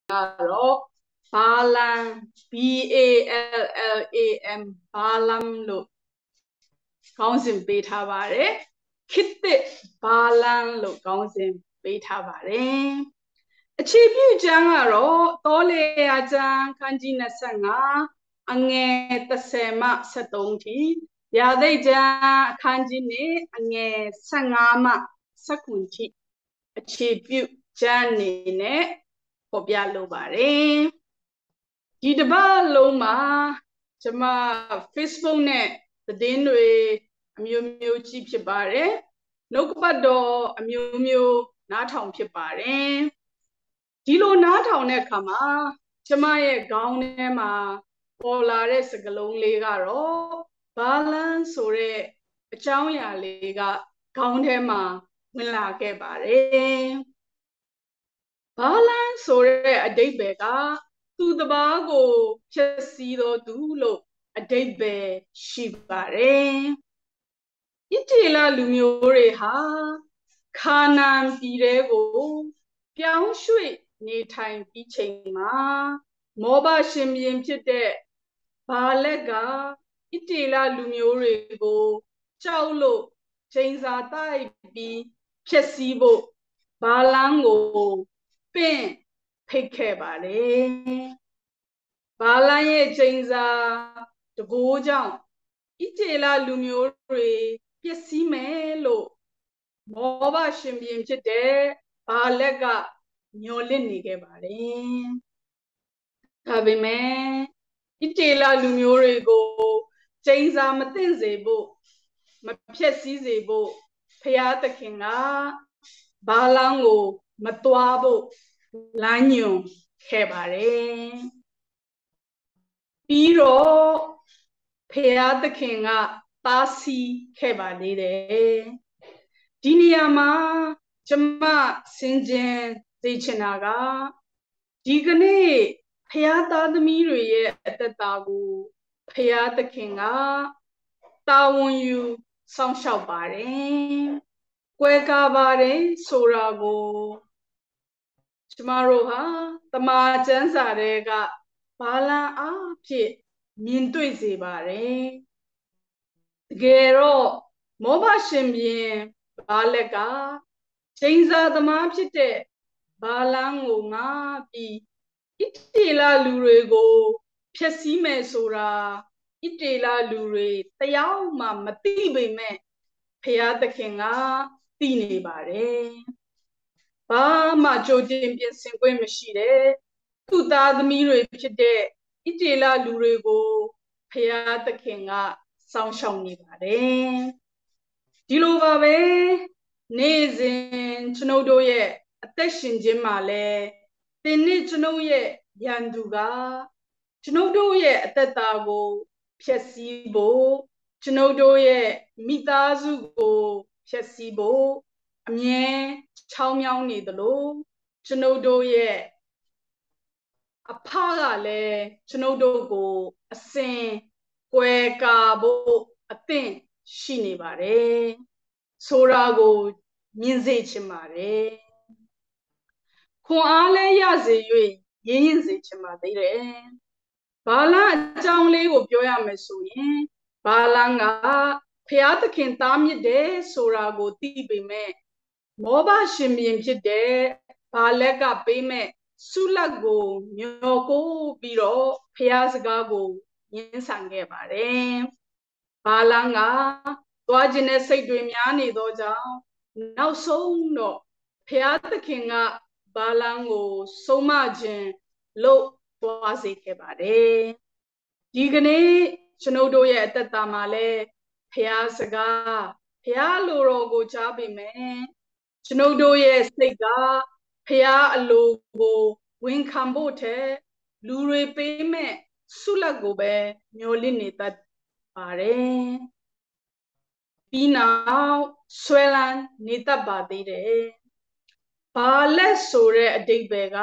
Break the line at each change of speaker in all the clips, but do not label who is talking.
ကတော့ဘာလံ BALLAM ဘာလံလို့ခေါင်းစဉ်ပေးထားပါတယ်ခေတ်သစ်ဘာလံလို့ခေါင်းစဉ်ပေးထားပါတယ်အခြေပြုကျမ်းကတော့သောလေယာကျမ်းခန်းကြီး25အငယ်30မှ73ထိရာသိကျမ်းအခန်းကြီး1အငယ်15မှ19ထိအခြေပြုကျမ်းအနေနဲ့ဖော်ပြလိုပါတယ်ဒီတစ်ပတ်လုံးမှာကျွန်မ Facebook နဲ့သတင်းတွေအမျိုးမျိုးကြည့်ဖြစ်ပါတယ်နှုတ်ကပတ်တော်အမျိုးမျိုးနားထောင်ဖြစ်ပါတယ်ဒီလိုနားထောင်တဲ့အခါမှာကျွန်မရဲ့ခေါင်းထဲမှာပေါ်လာတဲ့စကားလုံးလေးကတော့ဘာလန်းဆိုတဲ့အကြောင်းအရာလေးကခေါင်းထဲမှာဝင်လာခဲ့ပါတယ်ဘာလန်းဆိုတဲ့အဓိပ္ပာယ်ကသူတပါးကိုဖြည့်ဆည်းတော်သူလို့အဓိပ္ပာယ်ရှိပါတယ်ဣသရေလလူမျိုးတွေဟာခါနာန်ပြည်တွေကိုပြောင်းရွှေ့နေထိုင်ပြီးချိန်မှာမောဘရှင်ဘုရင်ဖြစ်တဲ့ဘာလက်ကဣသရေလလူမျိုးတွေကိုကြောက်လို့ချိန်စာတိုက်ပြီးဖျက်ဆီးဖို့ဘာလန်းကိုပင့်ဖိတ်ခဲ့ပါတယ်ဘာလန်းရဲ့ချိန်စာတကိုးကြောင့်ဣသရေလလူမျိုးတွေပျက်စီးမယ်လို့မောဘရှင်ဘုရင်ဖြစ်တဲ့ဘာလက်ကညှော်လင့်နေခဲ့ပါတယ်ဒါပေမဲ့ဣသရေလလူမျိုးတွေကိုချိန်စာမသိမ့်စေဖို့မဖျက်ဆီးစေဖို့ဖျားသခင်ကဘာလန်းကိုမသွားဖို့လမ်းညွှန်ခဲ့ပါတယ်ပြီးတော့ဖျားသခင်ကတားဆီးခဲ့ပါသေးတယ်ဒီနေရာမှာကျွန်မစင်ကြင်သိချင်တာကဒီကနေ့ဖျားသားသမီးတွေရဲ့အသက်တာကိုဖျားသခင်ကတာဝန်ယူစောင့်ရှောက်ပါတယ်ကွဲကားပါတယ်ဆိုတာကိုကျမတို့ဟာတမန်ကျမ်းစာတွေကဘာလံအားဖြင့်မြင်တွေ့စေပါတယ်တကယ်တော့မောဘရှင်ဘုရင်ဘာလက်ကချိန်စာသမားဖြစ်တဲ့ဘာလန်းကိုငါပြီးဣတေလလူတွေကိုဖျက်ဆီးမယ်ဆိုတာဣတေလလူတွေတယောက်မှမသိပေမဲ့ဖျားသခင်ကသိနေပါတယ်ဘာမှကြိုတင်ပြင်ဆင်ခွင့်မရှိတဲ့သူ့သားသမီးတွေဖြစ်တဲ့ဣတေလလူတွေကိုဖျားသခင်ကစောင့်ရှောက်နေပါတယ်ဒီလိုပါပဲနေ့စဉ်ကျွန်ုပ်တို့ရဲ့အသက်ရှင်ခြင်းမှာလဲဒီနေ့ကျွန်ုပ်ရဲ့ရန်သူကကျွန်ုပ်တို့ရဲ့အသက်တာကိုဖျက်ဆီးဖို့ကျွန်ုပ်တို့ရဲ့မိသားစုကိုဖျက်ဆီးဖို့အမြဲချောင်းမြောင်းနေသလိုကျွန်ုပ်တို့ရဲ့အဖကလည်းကျွန်ုပ်တို့ကိုအစဉ်ကွယ်ကာဖို့အသင့်ရှိနေပါတယ်ဆိုတာကိုမြင်စေချင်ပါတယ်ခွန်အားလည်းရစေ၍ရင်းရင်စေချင်ပါသေးတယ်ဘာလန်းအကြောင်းလေးကိုပြောရမယ်ဆိုရင်ဘာလန်းကဖျားသခင်သားမြစ်တယ်ဆိုတာကိုသိပေမဲ့မောဘရှင်ဘုရင်ဖြစ်တဲ့ဘာလက်ကပေးမဲ့ဆုလတ်ကိုမျောကိုပြီးတော့ဖျားစကားကိုညှင်းဆန်ခဲ့ပါတယ်ဘာလန်းကသွားခြင်းနဲ့စိတ်တွေများနေသောကြောင့်နောက်ဆုံးတော့ဖျားသခင်ကဘာလန်းကိုဆုံးမခြင်းလို့သွားစေခဲ့ပါတယ်ဒီကနေ့ကျွန်ုပ်တို့ရဲ့အသက်တာမှာလဲဖျားစကားဖျားလိုတော်ကိုကြားပေမဲ့ကျွန်ုပ်တို့ရဲ့စိတ်ကဖျားအလိုကိုဝန်ခံဖို့ထက်လူတွေပေးမဲ့ဆုလတ်ကိုပဲမျှော်လင့်နေတတ်ပါတယ်ပြီးနောက်ဆွဲလန်းနေတတ်ပါသေးတယ်ဘာလက်ဆိုတဲ့အဓိပ္ပာယ်က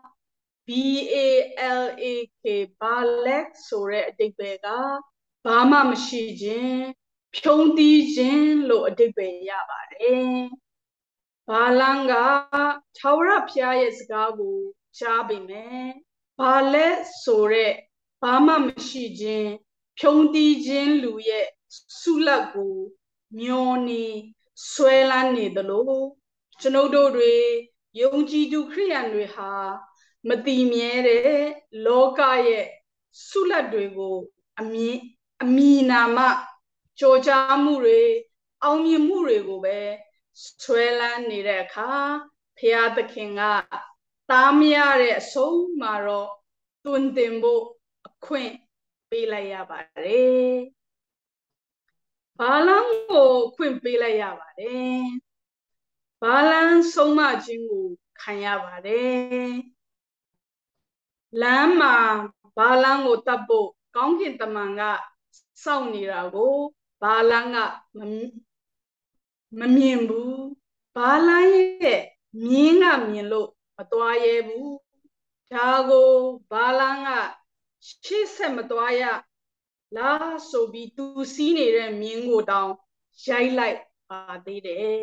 BALAK ဘာလက်ဆိုတဲ့အဓိပ္ပာယ်ကဘာမှမရှိခြင်းဖြုံးတီးခြင်းလို့အဓိပ္ပာယ်ရပါတယ်ဘာလန်းကထာဝရဘုရားရဲ့စကားကိုကြားပေမဲ့ဘာလဲဆိုတဲ့ဘာမှမရှိခြင်းဖြုံးတီးခြင်းလူရဲ့ဆုလက်ကိုမျောနေဆွဲလန်းနေသလိုကျွန်ုပ်တို့တွေယုံကြည်သူခရိယန်တွေဟာမတိမြဲတဲ့လောကရဲ့ဆုလက်တွေကိုအမီနာမကြောကြားမှုတွေအောင်မြင်မှုတွေကိုပဲဆွဲလန်းနေတဲ့အခါဖျားသခင်ကသားမရတဲ့အဆုံးမှာတော့တွင်တင်ဖို့အခွင့်ပေးလိုက်ရပါတယ်။ဘာလန်းကိုခွင့်ပေးလိုက်ရပါတယ်။ဘာလန်းဆုံးမခြင်းကိုခံရပါတယ်။လမ်းမှာဘာလန်းကိုတတ်ဖို့ကောင်းကင်တမန်ကစောင့်နေတာကိုဘာလန်းကမမြင်ဘူးဘာလန်းရဲ့မြင်းကမြင်လို့မသွားရဲဘူးဒါကိုဘာလန်းကရှေ့ဆက်မသွားရလားဆိုပြီးသူစီးနေတဲ့မြင်းကိုတောင်ရိုက်လိုက်ပါသေးတယ်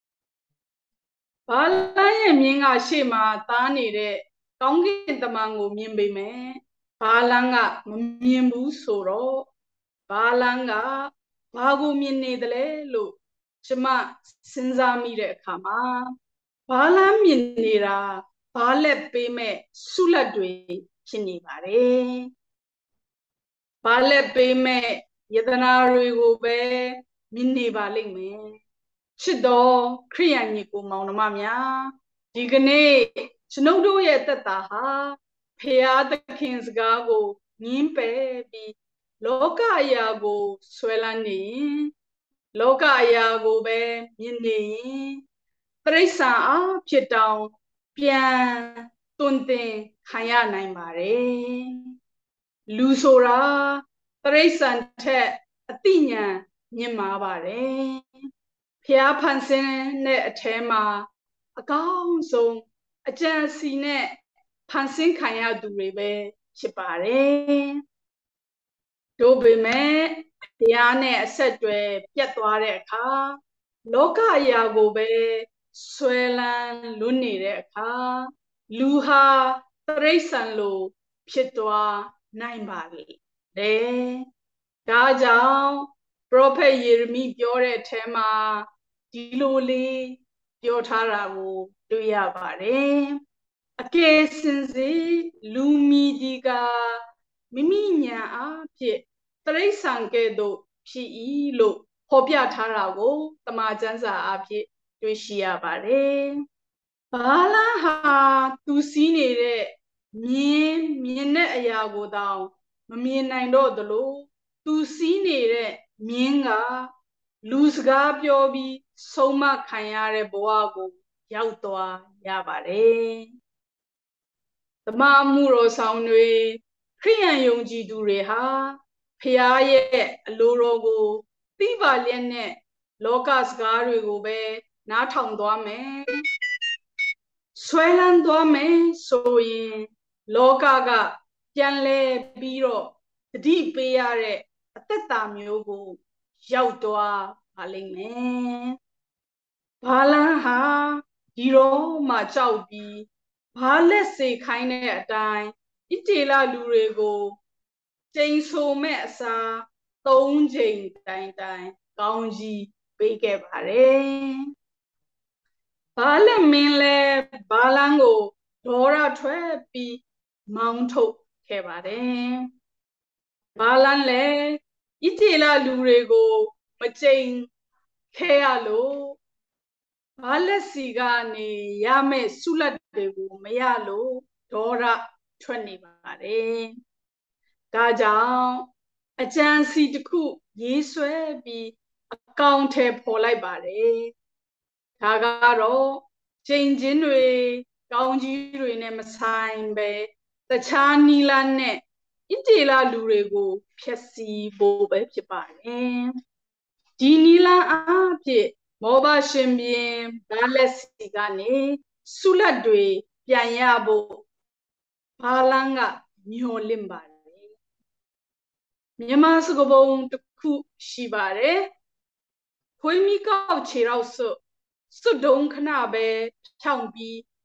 ဘာလန်းရဲ့မြင်းကရှေ့မှာသားနေတဲ့ကောင်းကင်တမန်ကိုမြင်ပေမဲ့ဘာလန်းကမမြင်ဘူးဆိုတော့ဘာလန်းကဘာကိုမြင်နေတယ်လဲလို့ကျမစဉ်းစားမိတဲ့အခါမှာဘာလန်းမြင်နေတာဘာလက်ပေးမဲ့ဆုလက်တွေဖြစ်နေပါတယ်ဘာလက်ပေးမဲ့ယတနာတွေကိုပဲမြင်နေပါလိမ့်မယ်ချစ်တော်ခရိယန်ညီကိုမောင်နှမများဒီကနေ့ကျွန်ုပ်တို့ရဲ့သက်တာဟာဖရာသခင်စကားကိုငင်းပယ်ပြီးလောကအရာကိုဆွဲလန်းနေရင်လောကအရာကိုပဲမြင်နေရင်တိရစ္ဆာန်အားဖြစ်တောင်ပြန်တွင်တင်ခံရနိုင်ပါတယ်လူဆိုတာတိရစ္ဆာန်ထက်အသိဉာဏ်မြင့်မားပါတယ်ဖျားဖန်ဆင်းတဲ့အထဲမှာအကောင်းဆုံးအကြံစီနဲ့ဖန်ဆင်းခံရသူတွေပဲဖြစ်ပါတယ်တို့ပေမဲ့တရားနဲ့အဆက်အသွယ်ပြတ်သွားတဲ့အခါလောကအရာကိုပဲဆွဲလန်းလွတ်နေတဲ့အခါလူဟာတိရစ္ဆာန်လိုဖြစ်သွားနိုင်ပါလေဒါကြောင့်ပရောဖက်ယေရမိပြောတဲ့အထဲမှာဒီလိုလေးပြောထားတာကိုတွေ့ရပါတယ်အကယ်စင်စစ်လူမီဒီကမိမိညာအားဖြင့်တိရစ္ဆာန်ကဲ့သို့ဖြစ်၏လို့ဖော်ပြထားတာကိုတမန်ကျမ်းစာအားဖြင့်တွေ့ရှိရပါတယ်ဘာလန်းဟာသူစီးနေတဲ့မြင်တဲ့အရာကိုတောင်မမြင်နိုင်တော့သလိုသူစီးနေတဲ့မြင်းကလူစကားပြောပြီးဆုံးမခံရတဲ့ဘဝကိုရောက်သွားရပါတယ်။တမန်မှုတော်ဆောင်တွေခရိယန်ယုံကြည်သူတွေဟာဖျားရဲ့အလိုတော်ကိုသိပါလျက်နဲ့လောကစကားတွေကိုပဲနားထောင်သွားမယ်။ဆွဲလန်းသွားမယ်ဆိုရင်လောကကပြန်လဲပြီးတော့တတိပေးရတဲ့အသက်တာမျိုးကိုရောက်သွားပါလိမ့်မယ်။ဘာလန်းဟာဒီတော့မှကြောက်ပြီးဘာလက်စေခိုင်းတဲ့အတိုင်းဣတေလလူတွေကိုချိန်ဆိုမဲ့အစား3ချိန်တိုင်ကောင်းကြီးပေးခဲ့ပါတယ်။ဘာလက်မင်းလဲဘာလန်းကိုဒေါရထွက်ပြီးမောင်းထုတ်ခဲ့ပါတယ်။ဘာလန်းလဲဣတေလလူတွေကိုမကြိမ်ခဲရလို့ဘာလက်စီကနေရမယ့်ဆုလက်တွေကိုမရလို့ဒေါရထွက်နေပါတယ်ဒါကြောင့်အကြံစီတစ်ခုရေးဆွဲပြီးအကောင့်ထဲပေါ်လိုက်ပါတယ်ဒါကတော့ချိန်ချင်းတွေကောင်းကြီးတွေနဲ့မဆိုင်ပဲတခြားနီလာနဲ့ဣတေလလူတွေကိုဖျက်ဆီးဖို့ပဲဖြစ်ပါတယ်ဒီနီလာအားဖြင့်မောဘရှင်ဘင်ဘာလက်စီကနေဆုလက်တွေပြန်ရဖို့ဘာလန်းကမျောလင့်ပါတယ်မြန်မာစကားပုံတစ်ခုရှိပါတယ်ခွေးမိကောက်ခြေတော့စွတ်ဒုံခဏပဲဖြောင်းပြီး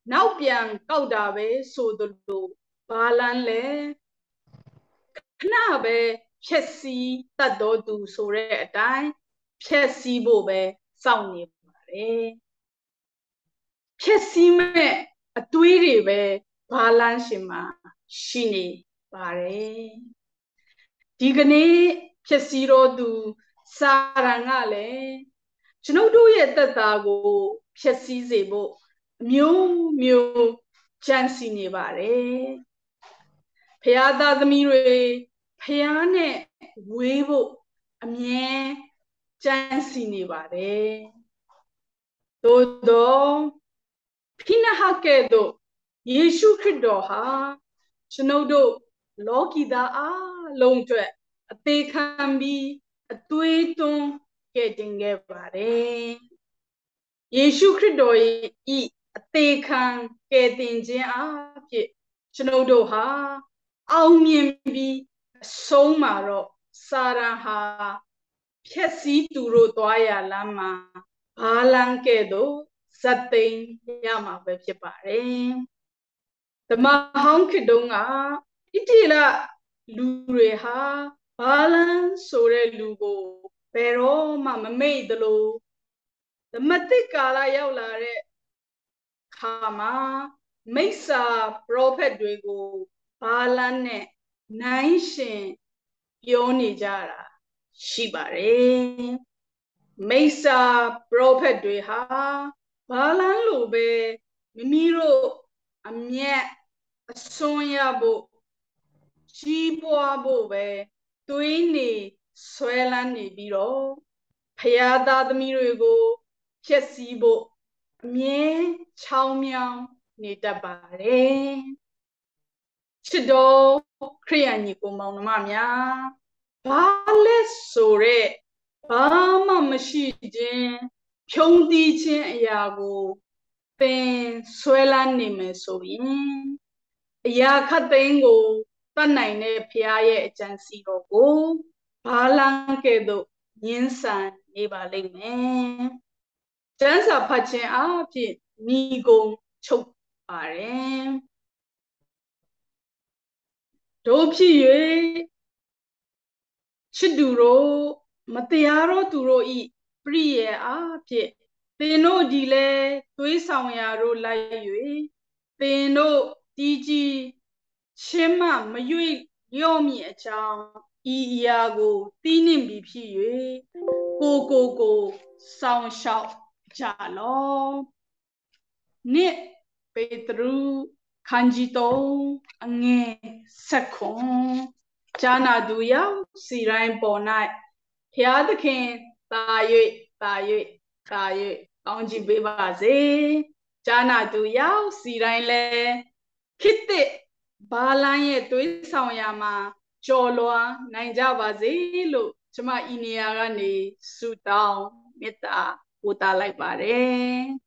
နောက်ပြန်ကောက်တာပဲဆိုသလိုဘာလန်းလဲခဏပဲဖြက်စီးတတ်တော်သူဆိုတဲ့အတိုင်းဖြက်စီးဖို့ပဲစောင့်နေပါတယ်ဖြက်စီးမဲ့အတွေးတွေပဲဘာလန်းရှင်မှာရှိနေပါတယ်ဒီကနေ့ဖြက်စီးတော်သူစာရန်ကလည်းကျွန်ုပ်တို့ရဲ့သက်တာကိုဖြက်စီးစေဖို့မျိုးမျိုးကြံစီနေပါတယ်ဖျားသားသမီးတွေဖျားနဲ့ဝေးဖို့အမြဲကြံစီနေပါတယ်သို့တော့ဖိနဟကဲ့သို့ယေရှုခရစ်တော်ဟာကျွန်ုပ်တို့လောကီသားအလုံးအတွက်အသေးခံပြီးအသွေးသွန်းကဲ့တင်ခဲ့ပါတယ်ယေရှုခရစ်တော်၏အသေးခံကဲ့တင်ခြင်းအဖြစ်ကျွန်ုပ်တို့ဟာအောင်မြင်ပြီးအဆုံးမှာတော့စာရန်ဟာဖြက်စီးသူတို့သွားရလမ်းမှာဘာလန်းကဲ့သို့ဇတ်သိမ်းရမှာပဲဖြစ်ပါတယ်ဓမ္မဟောင်းခေတ်တုန်းကဣတိလလူတွေဟာဘာလန်းဆိုတဲ့လူကိုဘယ်တော့မှမမေ့သလိုဓမ္မတိကာလရောက်လာတဲ့ခါမှာမိစ္ဆာပရောဖက်တွေကိုဘာလန်းနဲ့နိုင်ရှင်ပြောနေကြတာရှိပါတယ်မိစ္ဆာပရောဖက်တွေဟာဘာလန်းလိုပဲမိမိတို့အမျက်အစွန်းရဖို့ကြီးပွားဖို့ပဲသွေးနေဆွဲလန်းနေပြီးတော့ဖယားသားသမီးတွေကိုဖျက်ဆီးဖို့အမြဲချောင်းမြောင်းနေတတ်ပါတယ်ချစ်တော်ခရိယန်ညီကိုမောင်နှမများဘာလဲဆိုတဲ့ဘာမှမရှိခြင်းဖြုံးသီးခြင်းအရာကိုပင်ဆွဲလန်းနေမယ်ဆိုရင်အရာခတ်သိမ်းကိုတတ်နိုင်တဲ့ဖရားရဲ့အကြံစီတော်ကိုဘာလန်းကဲ့သို့ညှင်းဆန်နေပါလိမ့်မယ်ကျမ်းစာဖတ်ခြင်းအဖြစ်ညီကုံချုပ်ပါတယ်တို့ဖြစ်၍ချစ်သူတို့မတရားသောသူတို့ဤပရိယေအားဖြင့်သင်တို့ဒီလဲသွေးဆောင်ရာတို့လိုက်၍သင်တို့တီးကြီးချင်းမမရွေ့လျော့မည်အကြောင်းဤအရာကိုတီးနှင့်ပြီးဖြစ်၍ကိုဆောင်ရှောက်ကြလောနှစ်ပေတရုခန်းကြီး3အငယ်7ဂျာနာသူရောက်စီတိုင်းပေါ်၌ဖျားသခင်သာ၍ကောင်းချီးပေးပါစေဂျာနာသူရောက်စီတိုင်းလဲခိတ္တဘာလန်းရဲ့သွေးဆောင်ရာမှာကြော်လွှာနိုင်ကြပါစေလို့ကျမဤနေရာကနေဆုတောင်းမေတ္တာပို့သလိုက်ပါတယ်